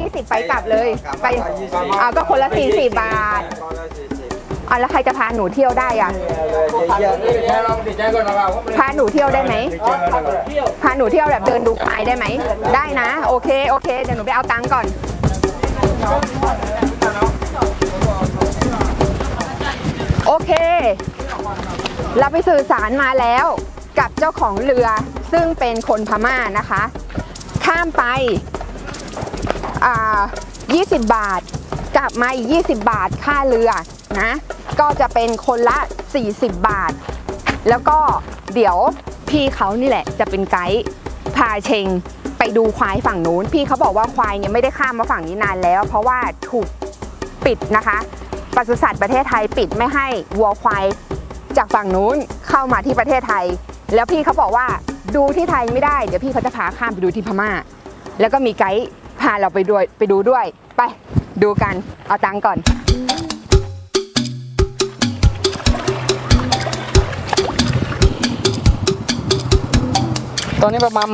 20ไปกลับเลยไปเอาก็คนละ40 บาทแล้วใครจะพาหนูเที่ยวได้อ่ะพาหนูเที่ยวได้ไหมพาหนูเที่ยวแบบเดินดูควายได้ไหมได้นะโอเคเดี๋ยวหนูไปเอาตังค์ก่อนโอเคเราไปสื่อสารมาแล้วกับเจ้าของเรือซึ่งเป็นคนพม่านะคะข้ามไป20 บาทกลับมาอีก20 บาทค่าเรือนะก็จะเป็นคนละ40 บาทแล้วก็เดี๋ยวพี่เขานี่แหละจะเป็นไกด์พาเชงไปดูควายฝั่งนู้นพี่เขาบอกว่าควายเนี่ยไม่ได้ข้ามมาฝั่งนี้นานแล้วเพราะว่าถูกปิดนะคะปศุสัตว์ประเทศไทยปิดไม่ให้วัวควายจากฝั่งนู้นเข้ามาที่ประเทศไทยแล้วพี่เขาบอกว่าดูที่ไทยไม่ได้เดี๋ยวพี่เขาจะพาข้ามไปดูที่พม่าแล้วก็มีไกด์พาเราไปดูด้วยไปดูกันเอาตังค์ก่อนตอนนี้ประมาณ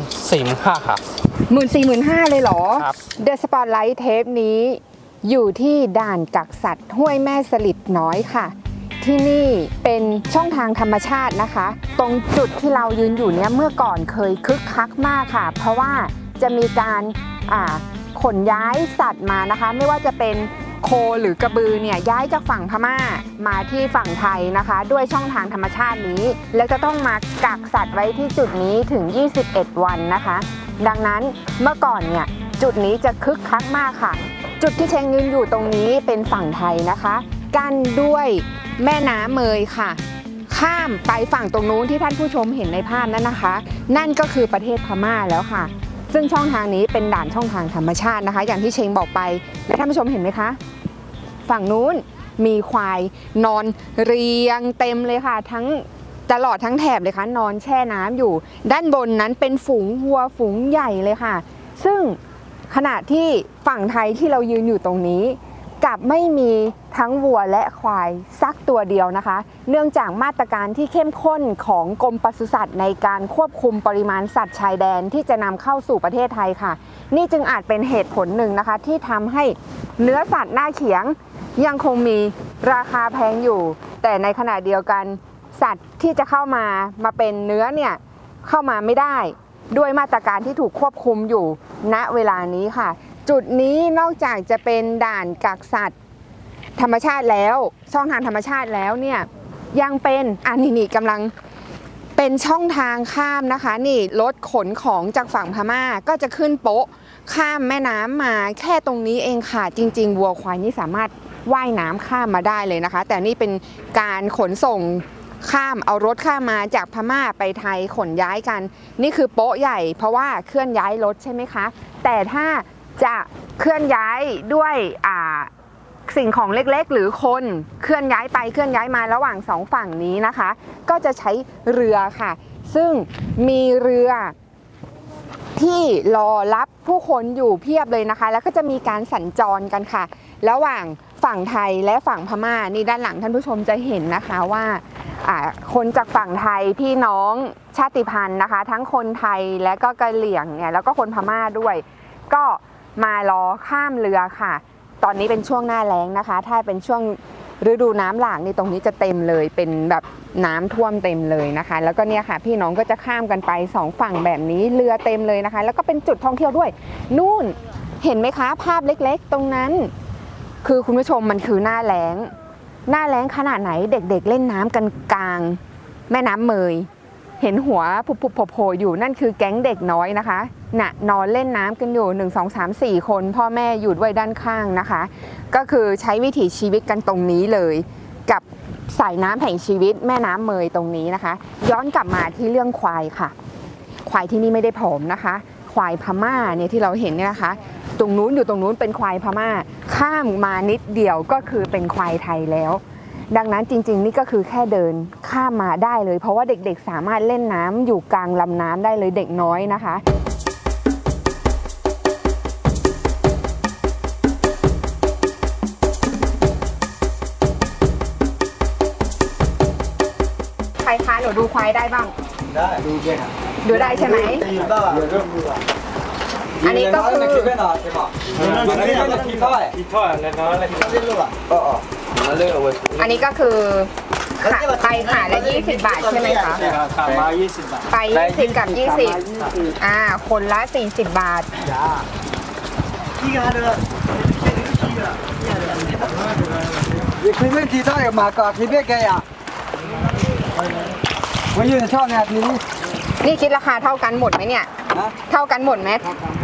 14,500ครับ 14,500เลยเหรอครับ The Spotlight เทปนี้อยู่ที่ด่านกักสัตว์ห้วยแม่สลิดน้อยค่ะที่นี่เป็นช่องทางธรรมชาตินะคะตรงจุดที่เรายืนอยู่เนี้ยเมื่อก่อนเคยคึกคักมากค่ะเพราะว่าจะมีการขนย้ายสัตว์มานะคะไม่ว่าจะเป็นโคหรือกระบือเนี่ยย้ายจากฝั่งพม่ามาที่ฝั่งไทยนะคะด้วยช่องทางธรรมชาตินี้แล้วจะต้องมากักสัตว์ไว้ที่จุดนี้ถึง21 วันนะคะดังนั้นเมื่อก่อนเนี่ยจุดนี้จะคึกคักมากค่ะจุดที่เชงยืนอยู่ตรงนี้เป็นฝั่งไทยนะคะกั้นด้วยแม่น้ำเมยค่ะข้ามไปฝั่งตรงนู้นที่ท่านผู้ชมเห็นในภาพนั้นนะคะนั่นก็คือประเทศพม่าแล้วค่ะซึ่งช่องทางนี้เป็นด่านช่องทางธรรมชาตินะคะอย่างที่เชงบอกไปและท่านผู้ชมเห็นไหมคะฝั่งนู้นมีควายนอนเรียงเต็มเลยค่ะทั้งตลอดทั้งแถบเลยค่ะนอนแช่น้ำอยู่ด้านบนนั้นเป็นฝูงวัวฝูงใหญ่เลยค่ะซึ่งขณะที่ฝั่งไทยที่เรายืนอยู่ตรงนี้กลับไม่มีทั้งวัวและควายสักตัวเดียวนะคะเนื่องจากมาตรการที่เข้มข้นของกรมปศุสัตว์ในการควบคุมปริมาณสัตว์ชายแดนที่จะนำเข้าสู่ประเทศไทยค่ะนี่จึงอาจเป็นเหตุผลหนึ่งนะคะที่ทำให้เนื้อสัตว์หน้าเขียงยังคงมีราคาแพงอยู่แต่ในขณะเดียวกันสัตว์ที่จะเข้ามาเป็นเนื้อเนี่ยเข้ามาไม่ได้ด้วยมาตรการที่ถูกควบคุมอยู่ณเวลานี้ค่ะจุดนี้นอกจากจะเป็นด่านกักสัตว์ธรรมชาติแล้วช่องทางธรรมชาติแล้วเนี่ยยังเป็นนี่กำลังเป็นช่องทางข้ามนะคะนี่รถขนของจากฝั่งพม่าก็จะขึ้นโป๊ะข้ามแม่น้ำมาแค่ตรงนี้เองค่ะจริงๆวัวควายนี่สามารถว่ายน้ำข้ามมาได้เลยนะคะแต่นี่เป็นการขนส่งข้ามเอารถข้ามมาจากพม่าไปไทยขนย้ายกันนี่คือโป๊ะใหญ่เพราะว่าเคลื่อนย้ายรถใช่ไหมคะแต่ถ้าจะเคลื่อนย้ายด้วยสิ่งของเล็กๆหรือคนเคลื่อนย้ายไปเคลื่อนย้ายมาระหว่าง2ฝั่งนี้นะคะก็จะใช้เรือค่ะซึ่งมีเรือที่รอรับผู้คนอยู่เพียบเลยนะคะแล้วก็จะมีการสัญจรกันค่ะระหว่างฝั่งไทยและฝั่งพม่านี่ด้านหลังท่านผู้ชมจะเห็นนะคะว่าคนจากฝั่งไทยพี่น้องชาติพันธุ์นะคะทั้งคนไทยและก็กะเหรี่ยงเนี่ยแล้วก็คนพม่าด้วยก็มารอข้ามเรือค่ะตอนนี้เป็นช่วงหน้าแล้งนะคะถ้าเป็นช่วงฤดูน้ำหลากนี่ตรงนี้จะเต็มเลยเป็นแบบน้ำท่วมเต็มเลยนะคะแล้วก็เนี่ยค่ะพี่น้องก็จะข้ามกันไป2ฝั่งแบบนี้เรือเต็มเลยนะคะแล้วก็เป็นจุดท่องเที่ยวด้วยนู่นเห็นไหมคะภาพเล็กๆตรงนั้นคือคุณผู้ชมมันคือหน้าแล้งขนาดไหนเด็กๆเล่นน้ำกันกลางแม่น้ำเมยเห็นหัวผุบๆโผล่อยู่นั่นคือแก๊งเด็กน้อยนะคะนอนเล่นน้ำกันอยู่1 2 3 4คนพ่อแม่อยู่ด้วยด้านข้างนะคะก็คือใช้วิถีชีวิตกันตรงนี้เลยกับสายน้ำแห่งชีวิตแม่น้ำเมยตรงนี้นะคะย้อนกลับมาที่เรื่องควายค่ะควายที่นี่ไม่ได้ผอมนะคะควายพม่าเนี่ยที่เราเห็นเนี่ยนะคะตรงนู้นอยู่ตรงนู้นเป็นควายพม่าข้ามมานิดเดียวก็คือเป็นควายไทยแล้วดังนั้นจริงๆนี่ก็คือแค่เดินข้ามมาได้เลยเพราะว่าเด็กๆสามารถเล่นน้ำอยู่กลางลำน้ำได้เลยเด็กน้อยนะคะใครคะหนูดูควายได้บ้างได้ดูได้ใช่ไหมอันนี้ก็คืออันนี้ก็คือไปขายละ20 บาทใช่ไหมคะขายมา20 บาทไป20กับ20คนละ40 บาท你随便提到一个马嘎，随便给呀。我有点超呢，你นี่คิดราคาเท่ากันหมดไหมเนี่ย啊？ เท่ากันหมดไหม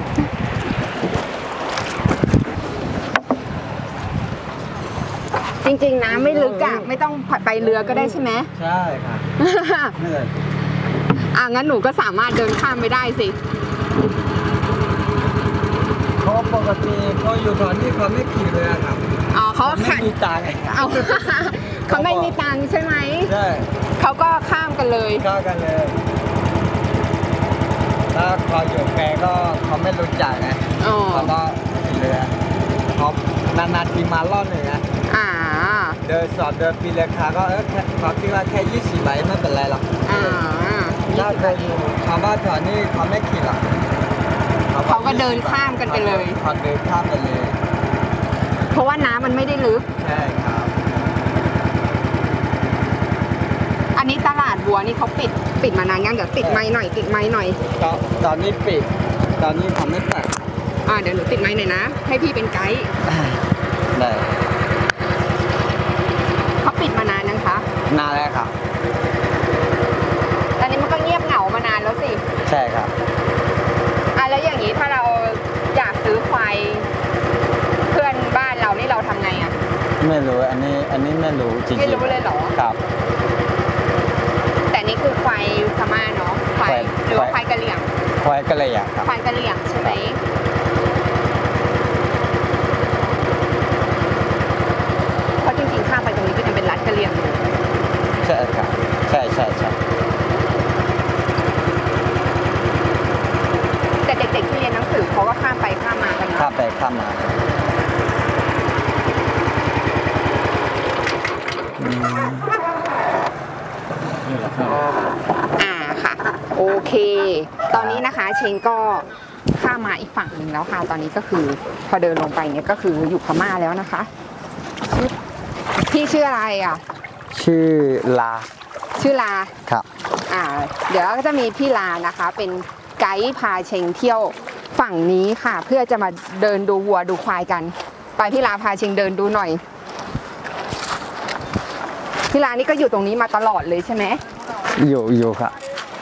จริงๆนะไม่ลึกอะไม่ต้องไปเรือก็ได้ใช่ไหมใช่ค่ะนี่เลยงั้นหนูก็สามารถเดินข้ามไปได้สิเขาปกติเขาอยู่ตอนนี้เขาไม่ขี่เลยครับอ๋อเขาไม่ขัดมีตังค์เอา เขาไม่มีตังค์ใช่ไหมใช่เขาก็ข้ามกันเลยเข้ากันเลยถ้าเขาอยู่แกก็เขาไม่รู้จักไงอ๋อเขาก็ขี่เรือเขานานๆทีมารอบหนึ่งนะอ่าเดินสอบเดินปีราคาก็เขาคิดว่าแค่20 ใบไม่เป็นไรหรอกอ่าถ้าเคยอยู่ชาวบ้านแถวนี้เขาไม่ขี่หรอกเขาก็เดินข้ามกันไปเลยเขาเดินข้ามไปเลยเพราะว่าน้ำมันไม่ได้ลึกใช่ครับอันนี้ตลาดบัวนี่เขาปิดมานานยังเดี๋ยวติดไม้หน่อยติดไม้หน่อยตอนนี้ปิดตอนนี้เขาไม่เปิดเดี๋ยวหนูติดไม้หน่อยนะ ให้พี่เป็นไกด์ได้เขาปิดมานานยังคะนานแล้วครับตอนนี้มันก็เงียบเหงามานานแล้วสิใช่ครับแล้วอย่างนี้ถ้าเราอยากซื้อควายเพื่อนบ้านเรานี่เราทำไงอ่ะไม่รู้อันนี้ไม่รู้จริงๆไม่รู้เลยเหรอครับแต่นี่คือควายพม่าเนาะควายหรือว่าควายกะเหรี่ยงควายก็เลยอยากครับควายกะเหรี่ยงใช่ไหมเพราะจริงๆข้ามไปตรงนี้ก็ยังเป็นรัฐกะเหรี่ยงอยู่ใช่ครับใช่ใช่ใช่แต่เด็กๆที่เรียนหนังสือเขาก็ข้ามไปข้ามมากันข้าเนาะมไปข้ามมาค่ะโอเค ตอนนี้นะคะเชงก็ข้ามมาอีกฝั่งหนึ่งแล้วค่ะ ตอนนี้ก็คือพอเดินลงไปเนี่ยก็คืออยู่พม่าแล้วนะคะพี่ชื่ออะไรอ่ะชื่อลาชื่อลาครับเดี๋ยวก็จะมีพี่ลานะคะ เป็นไกด์พาเชงเที่ยวฝั่งนี้ค่ะ เพื่อจะมาเดินดูวัวดูควายกัน ไปพี่ลาพาเชงเดินดูหน่อยพี่ลานี่ก็อยู่ตรงนี้มาตลอดเลยใช่ไหมอยู่ครับ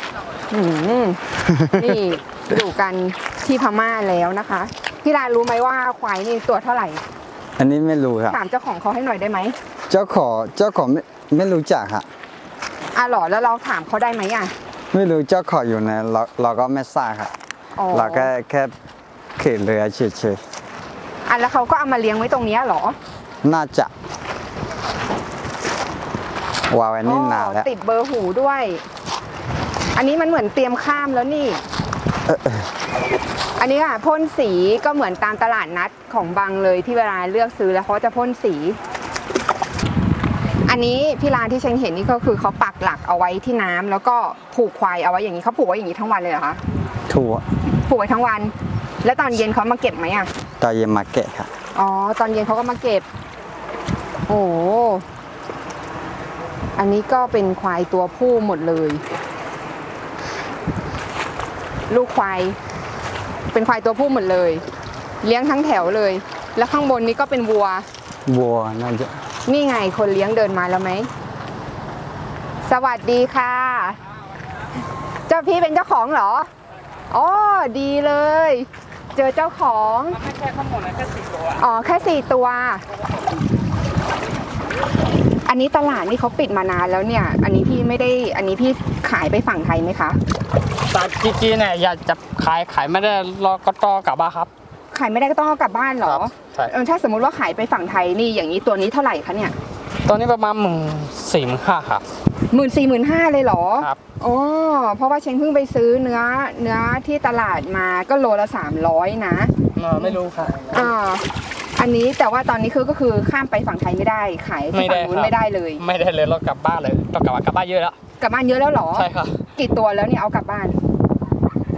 นี่อยู่กันที่พม่าแล้วนะคะพี่ลารู้ไหมว่าควายนี่ตัวเท่าไหร่อันนี้ไม่รู้ครับถามเจ้าของเขาให้หน่อยได้ไหมเจ้าของไม่รู้จักครับหรอแล้วเราถามเขาได้ไหมอ่ะไม่รู้เจ้าของอยู่ไหนเราก็ไม่ทราบครับอ๋อเราแค่ขี่เรือเฉยแล้วเขาก็เอามาเลี้ยงไว้ตรงนี้เหรอๆน่าจะวางไว้นี่นานแล้วติดเบอร์หูด้วย อันนี้มันเหมือนเตรียมข้ามแล้วนี่ อันนี้ค่ะพ่นสีก็เหมือนตามตลาดนัดของบางเลยที่เวลาเลือกซื้อแล้วเขาจะพ่นสี อันนี้พี่ลานที่ฉันเห็นนี่ก็คือเขาปักหลักเอาไว้ที่น้ำแล้วก็ผูกควายเอาไว้อย่างนี้เขาผูกไว้อย่างนี้ทั้งวันเลยเหรอคะถั่วผูกไว้ทั้งวัน แล้วตอนเย็นเขามาเก็บไหมอ่ะตอนเย็นมาเกะครับอ๋อตอนเย็นเขาก็มาเก็บโอ้อันนี้ก็เป็นควายตัวผู้หมดเลย ลูกควายเป็นควายตัวผู้หมดเลย เลี้ยงทั้งแถวเลย แล้วข้างบนนี้ก็เป็นวัวน่าจะนี่ไงคนเลี้ยงเดินมาแล้วไหมสวัสดีค่ะ เจ้าพี่เป็นเจ้าของเหรออ๋อดีเลย เจอเจ้าของไม่ใช่ข้างหมดนะแค่4 ตัวอ๋อแค่4 ตัว อันนี้ตลาดนี่เขาปิดมานานแล้วเนี่ย อันนี้พี่ไม่ได้อันนี้พี่ขายไปฝั่งไทยไหมคะแต่จริงๆเนี่ยอยากจะขายไม่ได้รอก็ต่อกลับบ้านครับขายไม่ได้ก็ต้องเอากลับบ้านเหรอครับใช่ถ้าสมมุติว่าขายไปฝั่งไทยนี่อย่างนี้ตัวนี้เท่าไหร่คะเนี่ยตัวนี้ประมาณ14,000 ครับ 14,500เลยเหรอครับอ๋อเพราะว่าเชงเพิ่งไปซื้อเนื้อที่ตลาดมาก็โลละ300นะไม่รู้ค่ะอันนี้แต่ว่าตอนนี้ก็คือข้ามไปฝั่งไทยไม่ได้ขายที่ฝั่งนู้นไม่ได้เลยไม่ได้เลยเรากลับบ้านเลยต้องกลับบ้านเยอะแล้วกลับบ้านเยอะแล้วเหรอใช่ค่ะกี่ตัวแล้วเนี่ยเอากลับบ้านพ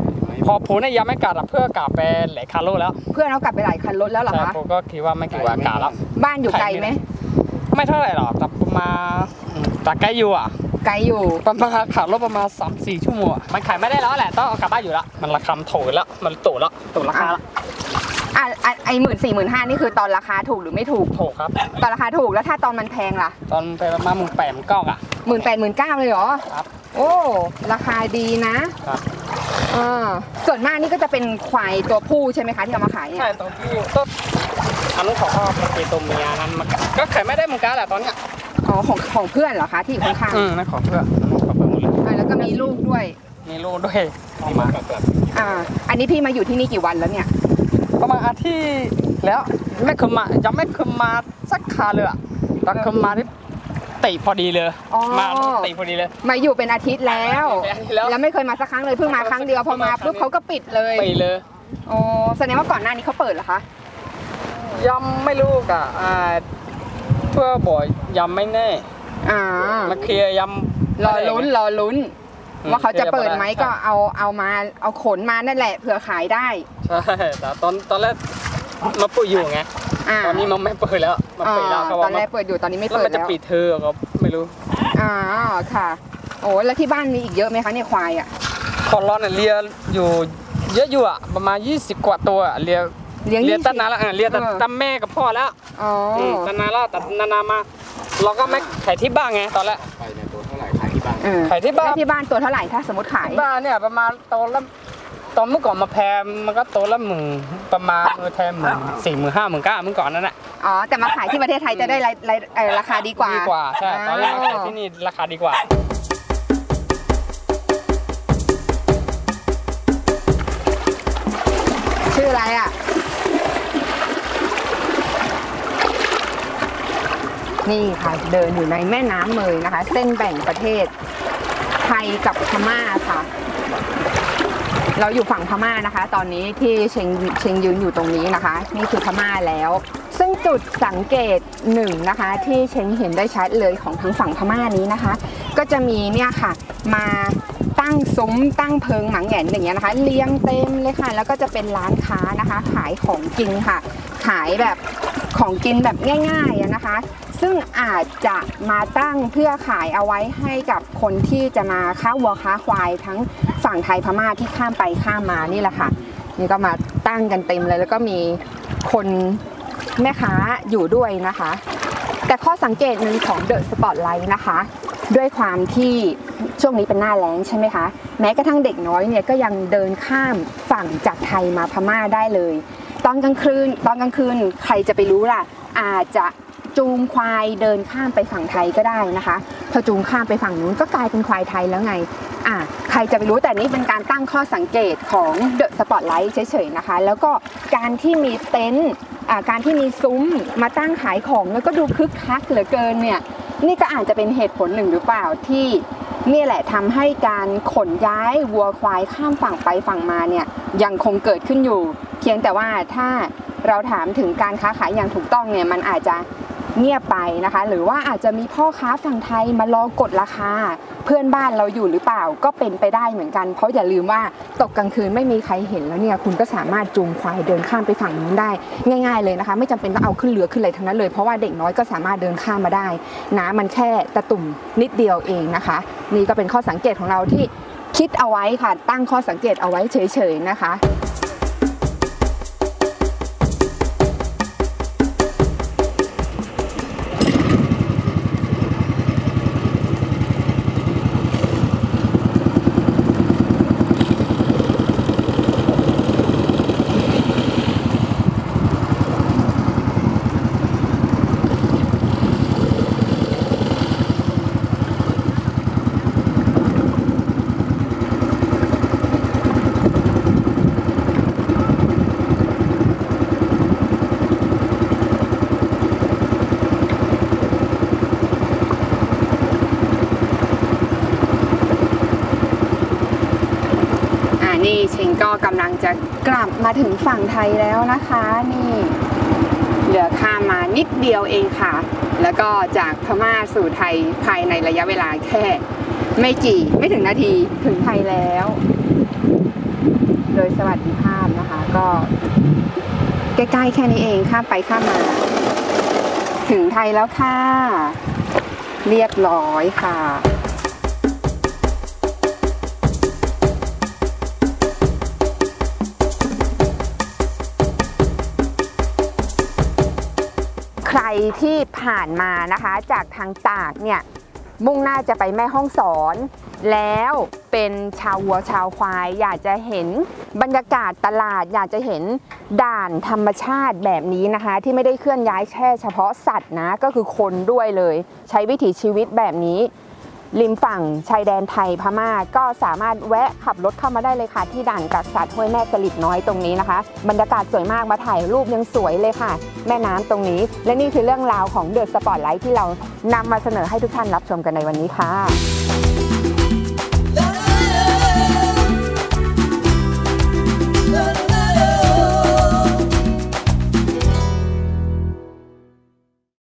อผมเนี่ยยังไม่กลับเพื่อกลับไปหลายคันรถแล้วเพื่อนเขากลับไปหลายคันรถแล้วเหรอใช่คะผมก็คิดว่าไม่กี่วันกลับแล้วบ้านอยู่ไกลไหมไม่เท่าไหร่หรอกแต่ประมาณแต่ไกลอยู่อ่ะไกลอยู่ประมาณขับรถประมาณ 3-4 ชั่วโมงมันขายไม่ได้แล้วแหละต้องเอากลับบ้านอยู่แล้วมันราคาถูกแล้วมันตู่ราคาแล้วไอ้14,000-15,000นี่คือตอนราคาถูกหรือไม่ถูกครับตอนราคาถูกแล้วถ้าตอนมันแพงล่ะตอนไปประมาณ18,000อ่ะ 18,000-19,000เลยเหรอครับโอ้ราคาดีนะครับส่วนมากนี่ก็จะเป็นควายตัวผู้ใช่ไหมคะที่เอามาขายเนี่ยใช่ตัวผู้ก็อันนู้นของพ่อเป็นตัวเมียนั้นมันก็ขายไม่ได้เหมือนกันแหละตอนเนี้ยอ๋อของเพื่อนเหรอคะที่อยู่ข้างๆนั่นของเพื่อนหมดเลยแล้วก็มีลูกด้วยเอามาอันนี้พี่มาอยู่ที่นี่กี่วันแล้วเนี่ยประมาณอาทิตย์แล้วยังไม่เคยมาสักคาเลยอ่ะตอนเคยมาที่ติพอดีเลยมาติพอดีเลยมาอยู่เป็นอาทิตย์แล้วไม่เคยมาสักครั้งเลยเพิ่งมาครั้งเดียวพอมาปุ๊บเขาก็ปิดเลยอ๋อแสดงว่าก่อนหน้านี้เขาเปิดเหรอคะยังไม่รู้กะเพื่อบอกยังไม่แน่มาเคลียร์ยังรอลุ้นว่าเขาจะเปิดไหมก็เอาขนมานั่นแหละเผื่อขายได้ใช่แต่ตอนแรกมาเปิดอยู่ไงตอนนี้มันไม่เปิดแล้วมันปิดแล้วตอนแรกเปิดอยู่ตอนนี้ไม่เปิดแล้วมันจะปิดเธอก็ไม่รู้ค่ะโอ้แล้วที่บ้านมีอีกเยอะไหมคะเนี่ยควายอ่ะคอนร้อนเนี่ยเลี้ยอยู่เยอะอยู่อ่ะประมาณ20 กว่าตัวเลี้ยตั้งนานแล้วเลี้ยตั้งแม่กับพ่อแล้วตั้งนานแล้วแต่นานมาเราก็ไม่ขายที่บ้านไงตอนแรกไปเนี่ยตัวเท่าไหร่ขายที่บ้านขายที่บ้านตัวเท่าไหร่ถ้าสมมติขายบ้านเนี่ยประมาณตัวละตอนเมื่อก่อนมาแพงมันก็ตัวละ10,000ประมาณแพง45,000 19,000เมื่อก่อนนั่นแหละแต่มาขายที่ประเทศไทยจะได้ราคาดีกว่าใช่ตอนนี้มาขายที่นี่ราคาดีกว่าชื่ออะไรอ่ะนี่ค่ะเดินอยู่ในแม่น้ำเมยนะคะเส้นแบ่งประเทศไทยกับพม่าค่ะเราอยู่ฝั่งพม่านะคะตอนนี้ที่เชงยืนอยู่ตรงนี้นะคะนี่คือพม่าแล้วซึ่งจุดสังเกตหนึ่งนะคะที่เชงเห็นได้ชัดเลยของทางฝั่งพม่านี้นะคะก็จะมีเนี่ยค่ะมาตั้งซุ้มตั้งเพิงหมังแหนอย่างเงี้ยนะคะเรียงเต็มเลยค่ะแล้วก็จะเป็นร้านค้านะคะขายของกินค่ะขายแบบของกินแบบง่ายๆนะคะซึ่งอาจจะมาตั้งเพื่อขายเอาไว้ให้กับคนที่จะมาค้าวัวค้าควายทั้งฝั่งไทยพม่าที่ข้ามไปข้ามมานี่แหละค่ะนี่ก็มาตั้งกันเต็มเลยแล้วก็มีคนแม่ค้าอยู่ด้วยนะคะแต่ข้อสังเกตหนึ่งของเดอะสปอตไลท์นะคะด้วยความที่ช่วงนี้เป็นหน้าแล้งใช่ไหมคะแม้กระทั่งเด็กน้อยเนี่ยก็ยังเดินข้ามฝั่งจากไทยมาพม่าได้เลยตอนกลางคืนใครจะไปรู้ล่ะอาจจะจูงควายเดินข้ามไปฝั่งไทยก็ได้นะคะพอจูงข้ามไปฝั่งนู้นก็กลายเป็นควายไทยแล้วไงใครจะไปรู้แต่นี่เป็นการตั้งข้อสังเกตของเดอะสปอตไลท์เฉยๆนะคะแล้วก็การที่มีเต็นท์การที่มีซุ้มมาตั้งขายของแล้วก็ดูคึกคักเหลือเกินเนี่ยนี่ก็อาจจะเป็นเหตุผลหนึ่งหรือเปล่าที่นี่แหละทำให้การขนย้ายวัวควายข้ามฝั่งไปฝั่งมาเนี่ยยังคงเกิดขึ้นอยู่เพียงแต่ว่าถ้าเราถามถึงการค้าขายอย่างถูกต้องเนี่ยมันอาจจะเงียบไปนะคะหรือว่าอาจจะมีพ่อค้าฝั่งไทยมารอกดราคาเพื่อนบ้านเราอยู่หรือเปล่าก็เป็นไปได้เหมือนกันเพราะอย่าลืมว่าตกกลางคืนไม่มีใครเห็นแล้วเนี่ยคุณก็สามารถจูงควายเดินข้ามไปฝั่งนู้นได้ง่ายๆเลยนะคะไม่จำเป็นต้องเอาขึ้นเรือขึ้นอะไรทั้งนั้นเลยเพราะว่าเด็กน้อยก็สามารถเดินข้ามมาได้น้ำมันแค่ตะตุ่มนิดเดียวเองนะคะนี่ก็เป็นข้อสังเกตของเราที่คิดเอาไว้ค่ะตั้งข้อสังเกตเอาไว้เฉยๆนะคะนี่เชงก็กำลังจะกลับมาถึงฝั่งไทยแล้วนะคะนี่เหลือข้ามมานิดเดียวเองค่ะแล้วก็จากพม่าสู่ไทยภายในระยะเวลาแค่ไม่ถึงนาทีถึงไทยแล้วโดดยสวัสดิภาพนะคะ ก็ใกล้ๆแค่นี้เองข้ามไปข้ามมา ถึงไทยแล้วค่ะเรียบร้อยค่ะใครที่ผ่านมานะคะจากทางตากเนี่ยมุ่งหน้าจะไปแม่ฮ่องสอนแล้วเป็นชาววัวชาวควายอยากจะเห็นบรรยากาศตลาดอยากจะเห็นด่านธรรมชาติแบบนี้นะคะที่ไม่ได้เคลื่อนย้ายแค่เฉพาะสัตว์นะก็คือคนด้วยเลยใช้วิถีชีวิตแบบนี้ริมฝั่งชายแดนไทยพม่าก็สามารถแวะขับรถเข้ามาได้เลยค่ะที่ด่านกักสัตว์ห้วยแม่สลิดน้อยตรงนี้นะคะบรรยากาศสวยมากมาถ่ายรูปยังสวยเลยค่ะแม่น้ำตรงนี้และนี่คือเรื่องราวของเดอะสปอตไลท์ที่เรานำมาเสนอให้ทุกท่านรับชมกันในวันนี้ค่ะ